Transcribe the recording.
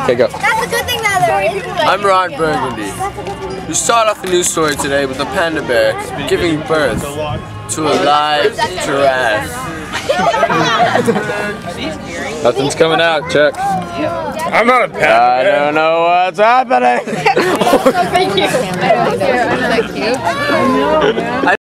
Okay, go. That's a good thing that there is. I'm Ron Burgundy. We start off a news story today with a panda bear giving birth to a live giraffe. Nothing's coming out, check. I'm not a panda I bear. don't know what's happening. Thank you. I